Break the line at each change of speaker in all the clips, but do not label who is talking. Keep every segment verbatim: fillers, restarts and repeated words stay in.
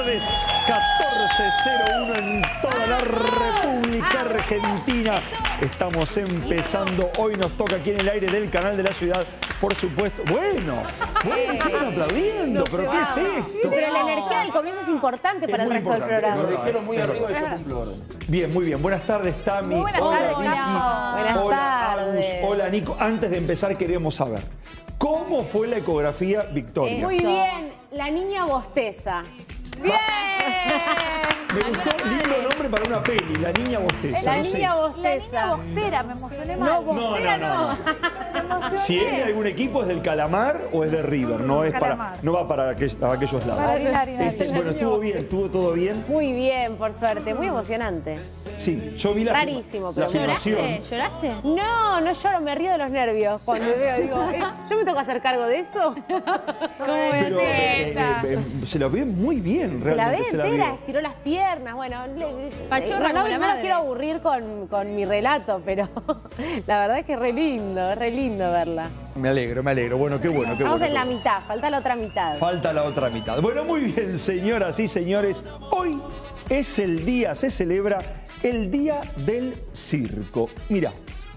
tardes, catorce cero uno en toda la República Argentina. Estamos empezando, hoy nos toca aquí en el aire del canal de la ciudad, por supuesto. Bueno, bueno, siguen aplaudiendo, pero ¿qué es esto?
Pero la energía del comienzo es importante para el resto del programa.
Lo dijeron muy arriba y yo cumplo orden.
Bien, muy bien. Buenas tardes, Tami.
Muy buenas
Hola,
tardes,
Vicky.
Nico. Buenas
Hola,
tardes.
Agus. Hola, Nico. Antes de empezar, queremos saber, ¿cómo fue la ecografía, Victoria?
Muy bien, la niña bosteza. ¡Bien!
Me gustó, lindo nombre para una peli, La Niña Bosteza.
La
no
niña
sé.
La
bosteza.
niña bostera, me emocioné mal.
No,
No,
bostera
no, no.
no.
Me emocioné.
Si es de algún equipo, ¿es del Calamar o es de River? No es para,
Calamar.
no va para aquellos, a aquellos lados.
Para Hilari, Hilari.
Este, bueno, estuvo bien, estuvo todo bien.
Muy bien, por suerte. Muy emocionante.
Sí, yo vi la,
Rarísimo,
la
pero-
filmación.
¿Lloraste? ¿Lloraste?
No, no lloro, me río de los nervios cuando veo, digo, eh, ¿yo me tengo que hacer cargo de eso?
Pero eh, eh, eh, se la ve muy bien,
Se la ve
realmente.
entera,
vio.
estiró las piernas, bueno, le-
Pachorra
no, no,
como la
no los
madre.
quiero aburrir con, con mi relato, pero la verdad es que es re lindo, es re lindo verla.
Me alegro, me alegro. Bueno, qué bueno, qué
Estamos
bueno.
en la
qué bueno.
mitad, falta la otra mitad.
Falta la otra mitad. Bueno, muy bien, señoras y señores. Hoy es el día, se celebra el Día del Circo. Mira,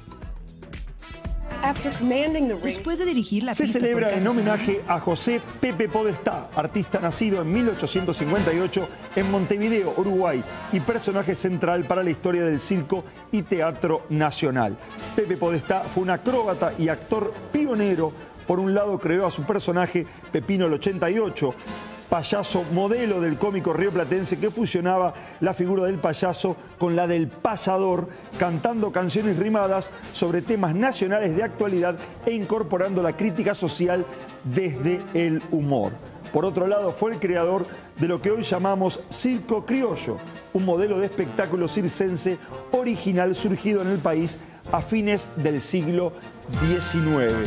Después de dirigir la
se
pista
celebra
por
en
Carlos
homenaje a José Pepe Podestá, artista nacido en mil ochocientos cincuenta y ocho en Montevideo, Uruguay, y personaje central para la historia del circo y teatro nacional. Pepe Podestá fue un acróbata y actor pionero. Por un lado creó a su personaje Pepino el ochenta y ocho, payaso modelo del cómico rioplatense que fusionaba la figura del payaso con la del payador, cantando canciones rimadas sobre temas nacionales de actualidad e incorporando la crítica social desde el humor. Por otro lado, fue el creador de lo que hoy llamamos circo criollo, un modelo de espectáculo circense original surgido en el país a fines del siglo diecinueve.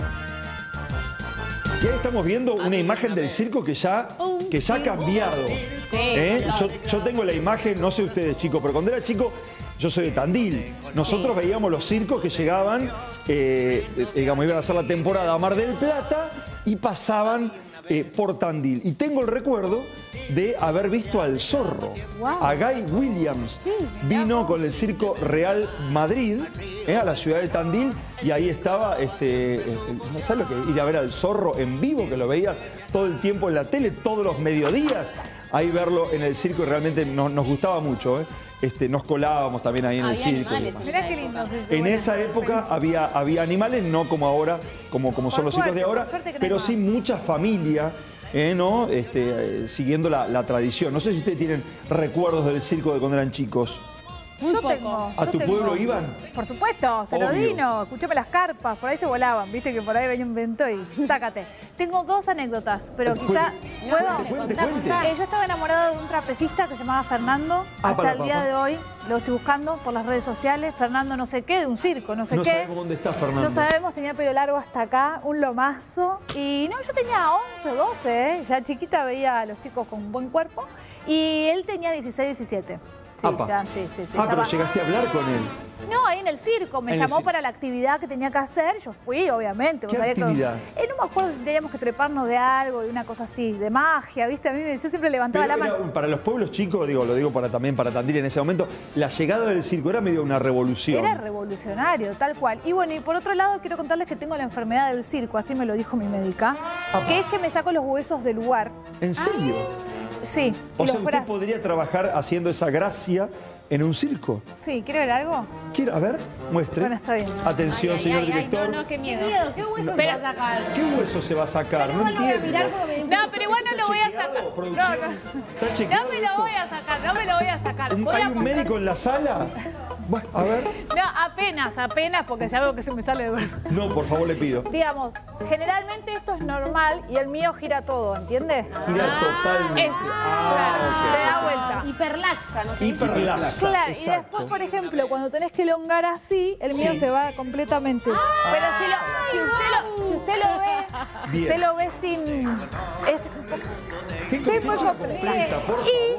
Y ahí estamos viendo una imagen del circo que ya, que ya ha cambiado.
Sí,
¿Eh? yo, yo tengo la imagen, no sé ustedes chicos, pero cuando era chico, yo soy de Tandil. Nosotros veíamos los circos que llegaban, eh, digamos, iban a hacer la temporada a Mar del Plata y pasaban eh, por Tandil. Y tengo el recuerdo de haber visto al Zorro,
Wow.
a Guy Williams. Vino con el Circo Real Madrid, eh, a la ciudad de Tandil, y ahí estaba, este, eh, ¿sabes lo que? Ir a ver al Zorro en vivo, que lo veía todo el tiempo en la tele, todos los mediodías. Ahí verlo en el circo y realmente nos, nos gustaba mucho. ¿eh? Este, nos colábamos también ahí en el
Había
circo. y
animales
demás.
Mirá qué lindo.
En esa época había, había animales, no como ahora, como, como son
Por
los
suerte,
circos de ahora,
por suerte que no
pero
hay
sí
más.
mucha familia, eh, ¿no? Este, eh, siguiendo la, la tradición. No sé si ustedes tienen recuerdos del circo de cuando eran chicos.
Muy
yo
poco.
tengo.
¿A
yo
tu
tengo.
pueblo iban?
Por supuesto, Celodino, escuchame las carpas, por ahí se volaban, viste que por ahí venía un viento y tácate. Tengo dos anécdotas, pero
Eh,
quizá
cuente,
puedo.
cuente, cuente,
Contá,
cuente.
contá.
Eh, yo estaba enamorada de un trapecista que se llamaba Fernando.
Ah,
Hasta
para,
el
para,
día
para.
de hoy lo estoy buscando por las redes sociales. Fernando no sé qué, de un circo, no sé
No
qué.
sabemos dónde está Fernando.
No sabemos, tenía pelo largo hasta acá, un lomazo. Y no, yo tenía once, doce, ¿eh? Ya chiquita veía a los chicos con un buen cuerpo. Y él tenía dieciséis, diecisiete. Sí,
Apa.
ya, sí, sí, sí.
Ah, pero
estaba-
llegaste a hablar con él.
No, ahí en el circo. Me
En el
llamó
circo.
para la actividad que tenía que hacer. Yo fui, obviamente.
¿Qué
Vos sabés que-
actividad?
Eh, no me acuerdo si teníamos que treparnos de algo, de una cosa así, de magia, ¿viste? A mí me- yo siempre levantaba
Pero
la
era
mano.
un- para los pueblos chicos, digo, lo digo para, también para Tandil en ese momento, la llegada del circo era medio una revolución.
Era revolucionario, tal cual. Y bueno, y por otro lado, quiero contarles que tengo la enfermedad del circo, así me lo dijo mi médica,
Apa.
que es que me saco los huesos del lugar.
¿En serio?
Sí,
O
y
sea,
los
usted
brazos.
podría trabajar haciendo esa gracia en un circo.
Sí, ¿quiere ver algo?
¿Quiere? A ver, muestre.
Bueno, está bien.
Atención,
Ay, ay,
señor
ay, ay,
director.
no, no, qué miedo.
¿Qué miedo? ¿Qué hueso se va a sacar?
¿Qué hueso se va a sacar?
Yo igual no voy a
entiendo.
mirar porque me
No, pero igual no lo voy a
chequeado,
sacar. No,
producción?
no.
¿Está chequeado
No me lo
esto?
voy a sacar, no me lo voy a sacar.
¿Un-
Voy
¿Hay
a
un
mostrar-
médico en la sala? Bueno, a ver.
No, apenas, apenas, porque ya veo que se me sale de verdad.
No, por favor, le pido.
Digamos, generalmente esto es normal y el mío gira todo, ¿entiendes?
Gira totalmente.
Es-
Ah,
claro,
ok.
se da vuelta.
Hiperlaxa, no sé.
Hiperlaxa.
Claro, y
exacto.
después, por ejemplo, cuando tenés que elongar así, el mío
Sí.
se va completamente. Pero si, lo, si, usted lo, si usted lo ve, si
Bien.
usted lo ve sin... Es,
¿Qué
sí, muy
cosa
completo.
completa, por
Y eh,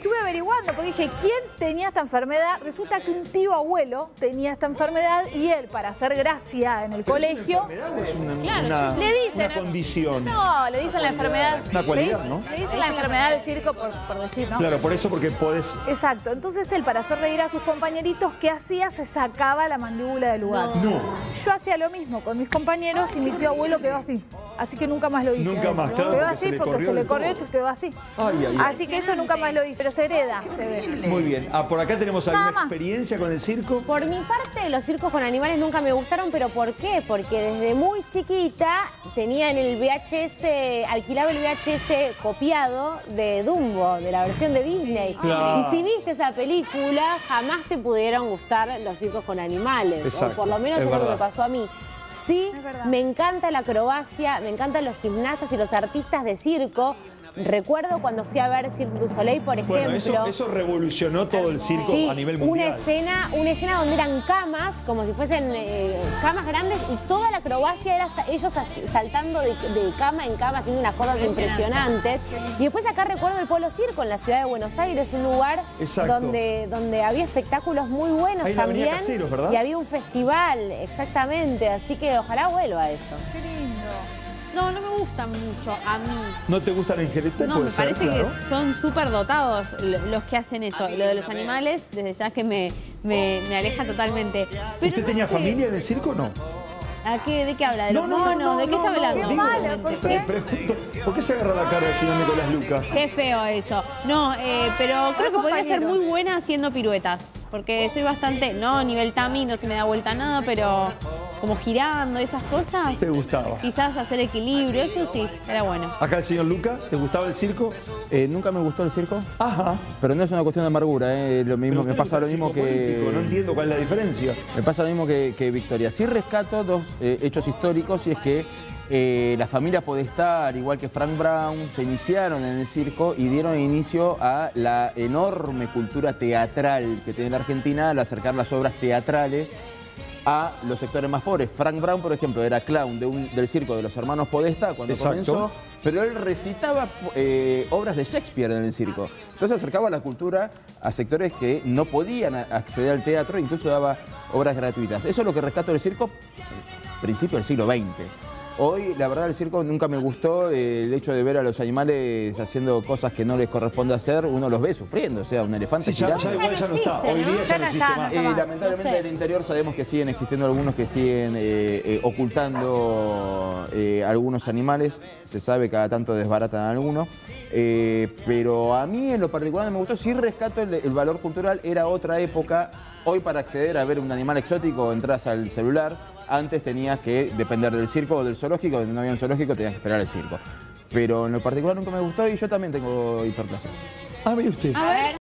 estuve averiguando porque dije, ¿quién tenía esta enfermedad? Resulta que un tío abuelo tenía esta enfermedad y él, para hacer gracia en el colegio...
¿Es una enfermedad o es una,
Claro,
una,
le dicen,
una condición?
No, le dicen la enfermedad...
Una cualidad,
le,
¿no?
Le dicen la enfermedad del circo por, por decir, ¿no?
Claro, por eso porque podés...
Exacto. Entonces él, para hacer reír a sus compañeritos, ¿qué hacía? Se sacaba la mandíbula del lugar.
No.
Yo hacía lo mismo con mis compañeros y mi tío abuelo quedó así. Así que nunca más lo hice.
Nunca más, claro,
Quedó
porque
así
se le
porque
corrió
se le
del
corrió y
todo.
quedó así.
Ay, ay, ay.
Así que eso nunca más lo hice. Pero se hereda, se ve.
Muy bien. Ah, por acá tenemos alguna
Nada más.
experiencia con el circo.
Por mi parte, los circos con animales nunca me gustaron, pero ¿por qué? Porque desde muy chiquita tenía en el V H S, alquilaba el V H S copiado de Dumbo, de la versión de Disney.
Claro.
Y si viste esa película, jamás te pudieron gustar los circos con animales.
Exacto,
O por lo menos
es
eso es lo que
verdad.
me pasó a mí. Sí,
Es verdad.
me encanta la acrobacia, me encantan los gimnastas y los artistas de circo. Recuerdo cuando fui a ver Cirque du Soleil, por ejemplo.
Bueno, eso, eso revolucionó todo el circo
Sí,
a nivel
una
mundial.
escena, una escena donde eran camas, como si fuesen eh, camas grandes, y toda la acrobacia era sa- ellos as- saltando de, de cama en cama, haciendo unas cosas impresionantes. Y después acá recuerdo el Polo Circo en la ciudad de Buenos Aires, un lugar
Exacto.
donde, donde había espectáculos muy buenos
Ahí en la Avenida
también.
Caseros, ¿verdad?
Y había un festival, exactamente, así que ojalá vuelva eso.
Qué lindo.
No, no me gustan mucho a mí.
¿No te gustan en general?
No,
Puede
me
ser,
parece
claro.
que son súper dotados lo- los que hacen eso. Lo de los animales, desde ya que me, me, me aleja totalmente. Pero
¿Usted
no
tenía
sé,
familia en el circo o no?
¿a qué, ¿De qué habla? ¿De
No,
los
no, no,
monos?
no,
¿De qué
no,
está
no,
hablando?
digo,
malo, ¿por
Te pregunto, ¿por qué se agarra la cara el señor Nicolás Luca?
Qué feo eso. No, eh, pero creo que podría ser
compañero.
muy buena haciendo piruetas. Porque soy bastante, no nivel Tami, no se me da vuelta nada, pero como girando, esas cosas.
¿Te gustaba?
Quizás hacer equilibrio, eso sí, era bueno.
Acá el señor Luca, ¿te gustaba el circo?
Eh, nunca me gustó el circo,
Ajá.
pero no es una cuestión de amargura, eh, lo mismo,
Pero
me
usted
pasa
le
lo
gusta el
mismo
circo político,
que
no entiendo cuál es la diferencia.
me pasa lo mismo que, que Victoria. Sí rescato dos eh, hechos históricos y es que eh, la familia Podestá, al igual que Frank Brown, se iniciaron en el circo y dieron inicio a la enorme cultura teatral que tiene la Argentina al acercar las obras teatrales a los sectores más pobres. Frank Brown, por ejemplo, era clown de un- del circo de los hermanos Podestá cuando
Exacto.
comenzó, pero él recitaba eh, obras de Shakespeare en el circo. Entonces acercaba la cultura a sectores que no podían a- acceder al teatro, incluso daba obras gratuitas. Eso es lo que rescato del circo, principio del siglo veinte. Hoy, la verdad, el circo nunca me gustó. eh, el hecho de ver a los animales haciendo cosas que no les corresponde hacer, uno los ve sufriendo. O sea, un elefante
Sí, ya,
girando.
ya igual ya no está.
existe,
Hoy
¿no?
día ya
Ya
no
no
existe
está, no
más.
está
Eh,
más.
lamentablemente
No sé.
del interior sabemos que siguen existiendo algunos que siguen eh, eh, ocultando eh, algunos animales. Se sabe cada tanto desbaratan algunos. Eh, pero a mí en lo particular no me gustó. Sí rescato el, el valor cultural. Era otra época. Hoy para acceder a ver un animal exótico entras al celular. Antes tenías que depender del circo o del zoológico. Donde no había un zoológico tenías que esperar al circo. Pero en lo particular nunca me gustó y yo también tengo hiperplasia.
Ah, mire usted.
A ver.